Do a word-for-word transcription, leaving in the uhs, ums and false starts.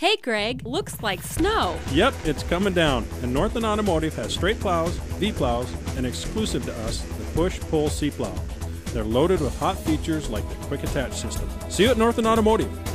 Hey Greg, looks like snow. Yep, it's coming down, and Northland Automotive has straight plows, V-plows, and exclusive to us, the push-pull C-plow. They're loaded with hot features like the quick attach system. See you at Northland Automotive.